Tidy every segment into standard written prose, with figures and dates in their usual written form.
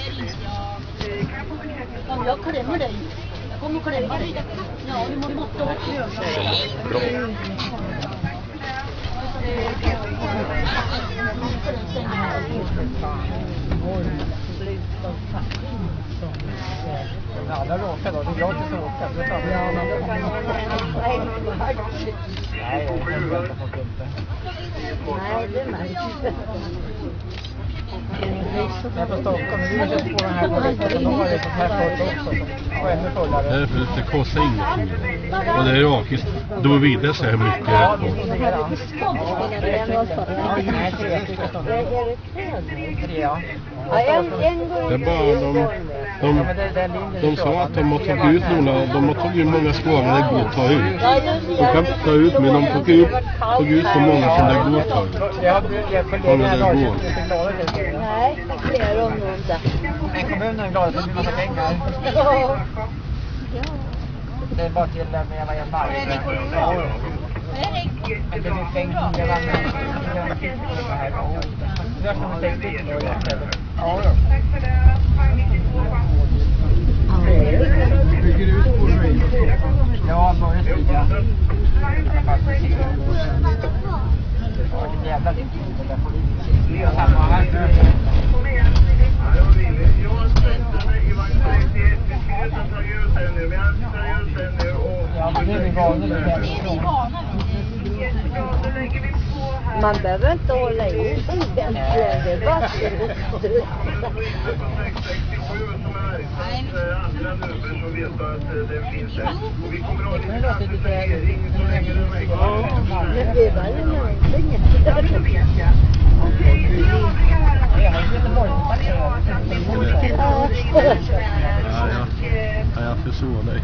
Jag klämmer dig. Jag kommer klämma dig. Ja, du måste åka. Bra. Ja, det råkar då. Det är gratis att åka. Nej, det märks. Jag på Stockholm, vi har köpt på den här polisen. De har ju sånt här folk också. Och ännu fullare. Det kostar ingenting. Och det är rakiskt. Då vidare så här mycket. Ja, det är bara de sa att de har tagit ut några. De har tagit många skålar det går att ta ut. De kan inte ta ut, men de tog ut så många som det går att ta ut. Många det går. Nej, det är de nog inte. Men kommunen är glad att det blir massa pengar. Det är bara till med en mark. Men det blir pengar. Det här. Det är som 60 kilo. Ja, ja. Bygger ut på mig. Ja, börjar stiga. Det är jävla lyckligt det där politiken. Det är samma här. Ja, men det är vi vana vid. Man behöver inte hålla i det är bara Jag förstår dig.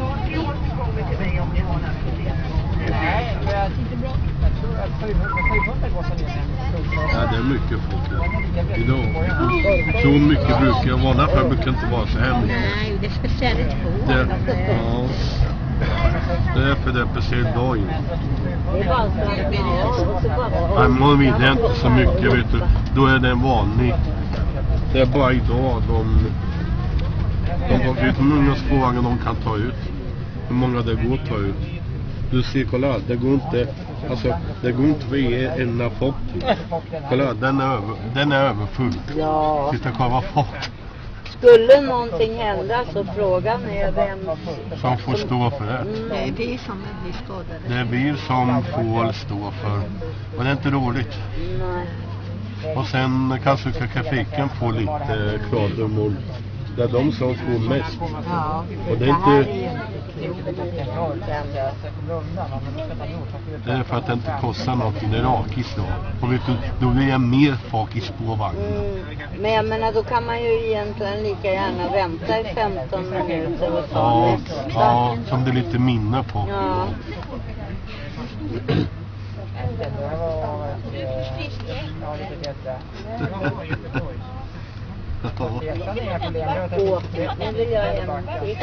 Ja, det är mycket folk idag. Så mycket brukar jag vara. Därför brukar inte vara så här mycket. Nej, det är speciellt det, ja. Det är för det är speciellt dag in. Nej, man vill det inte så mycket, vet du. Då är det en vanlig. Det är bara idag de tar ut hur många spårar de kan ta ut. Hur många det går att ta ut. Du ser, kolla, det går inte. Alltså, det går inte för en folk. Kolla, den är överfull. Ja. Titta, kolla vad folk. Skulle någonting hända så frågan är vem som får stå för det. Det är vi som blir skadade. Det är vi som får stå för. Och det är inte roligt. Nej. Och sen kanske trafiken får lite klagomål. Det är de som får mest. Ja. Och det är inte... Det är för att det inte kostar någonting. Det är rakis då. Och vet du, då blir det mer folk i spårvagnen. Men jag menar, då kan man ju egentligen lika gärna vänta i 15 minuter och ta nästa. Ja, som det är lite minne på. Ja. Nu vill jag hem till.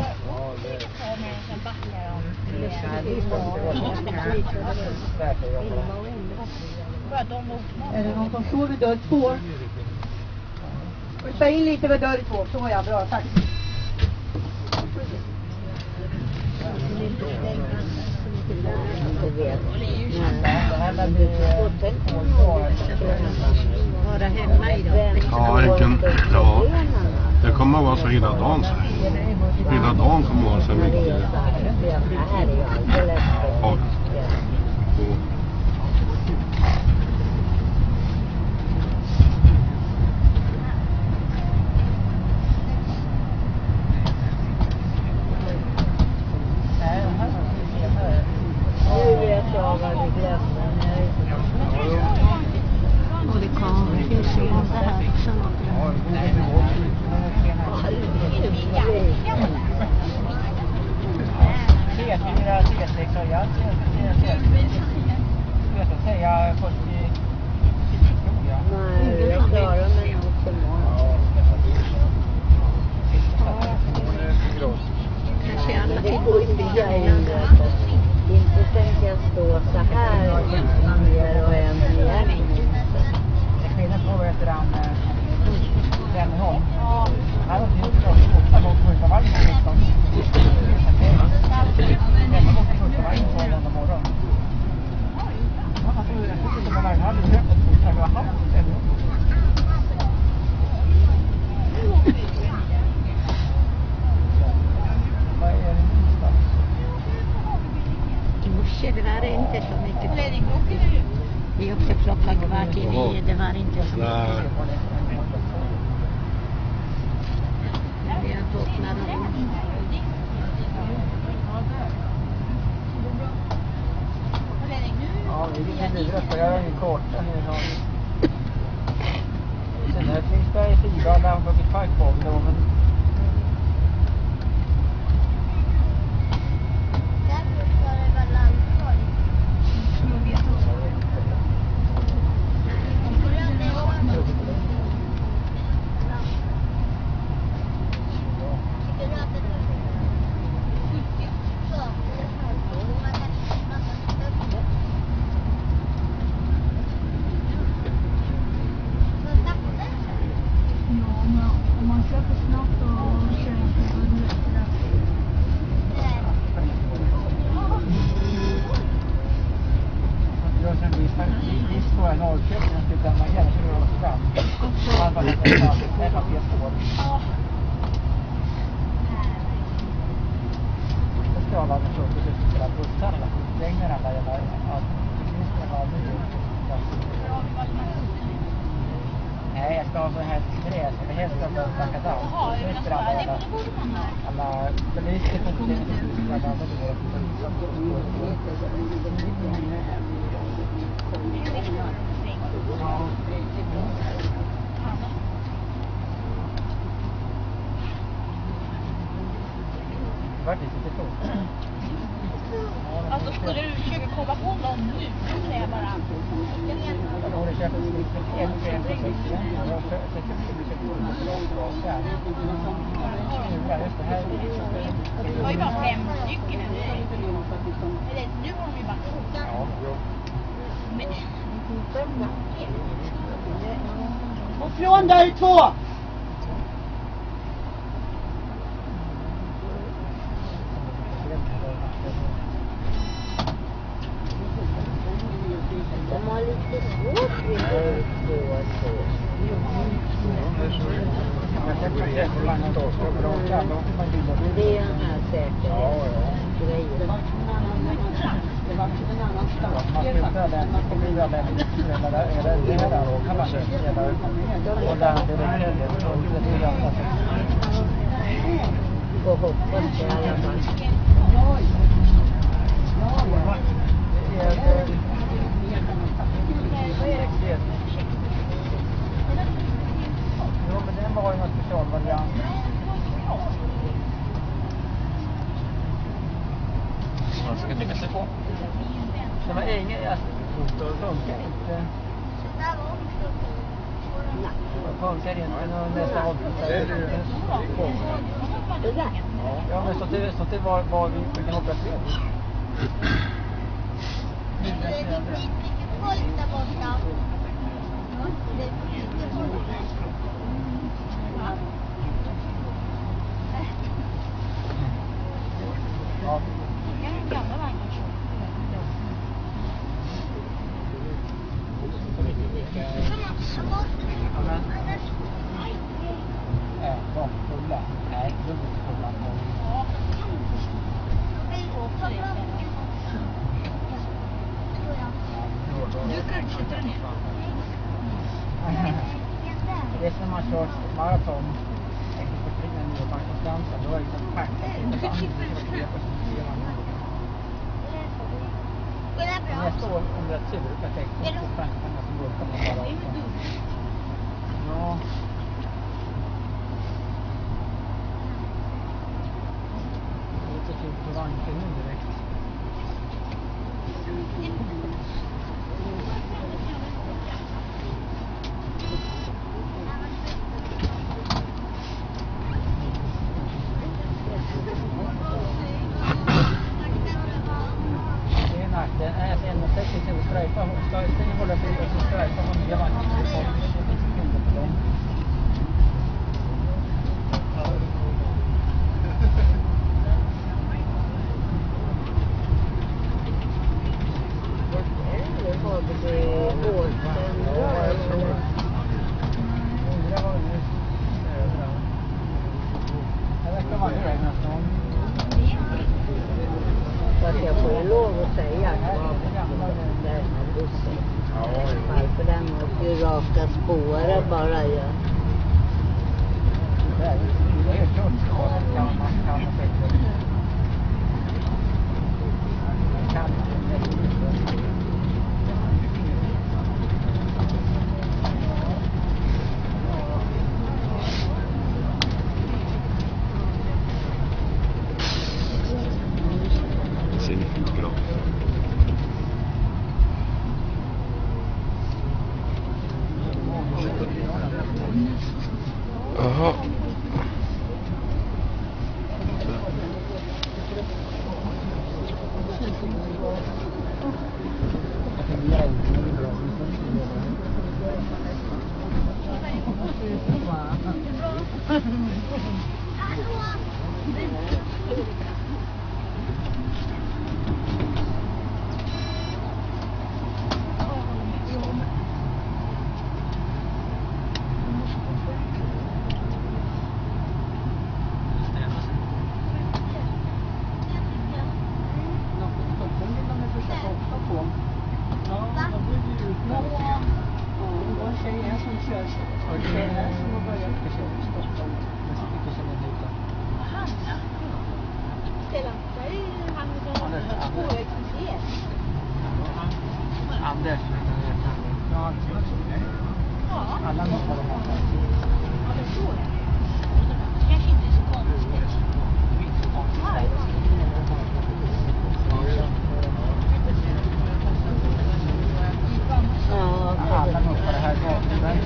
Är det någon som står vid dörr 2? Flytta in lite vid dörr 2, så jag bra, tack. Ja, det kommer att vara så hela dagen. Hela dagen kommer att vara så mycket folk. Nu vet jag vad vi glömde. Och det kommer finns ju inte här också. imorgon. Han har inte gjort åtta gånger första vagnen. Hemma mot första vagnen på måndag morgon. Alltså, jag tycker inte man hade köpt själva halsen. Vad är det minsta? I morse, det var inte så mycket. Vi åkte klockan 8:45, det var inte så mycket. Vi har fått några rum. Ja, vi är dyra för jag har ingen karta nu. Sen här finns det 4 där på mitt parkbog då, men... Nej, jag ska ha så här gräs, eller helst ska jag backa down. Alla belyser på det. Vart är det så? Alltså skulle du försöka komma på någon nu, så är jag bara... Jag har köpt en projekt. Jag har köpt Det var ju bara 5 stycken. Eller nu har de ju bara 2. Ja, jo. Men... Och från dig 2! De har lite svårt vid att få. Det är den här säkerhetsgrejen. Man flyttar den, det blir den det här då kan man och där det Får hoppas i alla fall. Jo, men den var ju någon specialvariant. Man ska lycka sig på. Det var ingen, det funkar inte. Det funkar inte nästa hållplatser. Det där? Ja, men så det var vi kan hoppas på. Det är mycket folk där borta. Det är mycket folk. Ja. Gamla vagnar. De fulla. Nej, dubbelt fulla. Du kan sitta ner. Det är som man kör maraton. Efter springen ner på konstansen. Då är det liksom packat. Jag står om rätt tur perfekt. Det är ja. Det är lite kul på vagnen direkt. Den är en och 60 strejfar. Strejfar håller på att strejfa på nya vagnar. spåret bara ju. Det är kunskap man kan säkert. Jaha. Anders. Alla nog vad de har. Kanske inte så konstigt. Alla nog på det här gatan.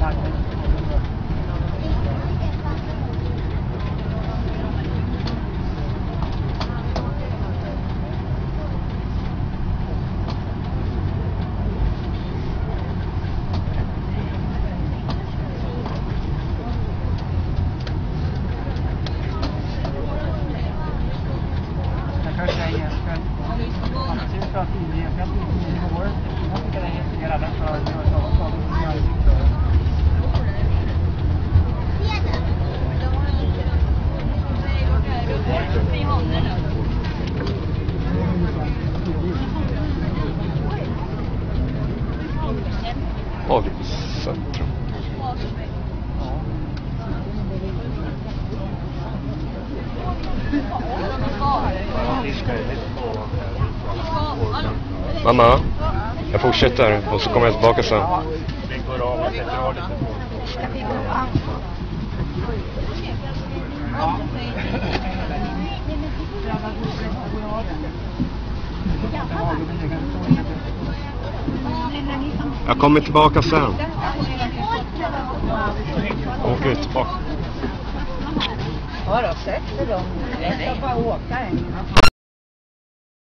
Avgiftscentrum. Mamma, jag fortsätter och så kommer jag tillbaka sen. Jag kommer tillbaka sen. Åk ut bak. Har du sett det då? Jag ska bara åka en.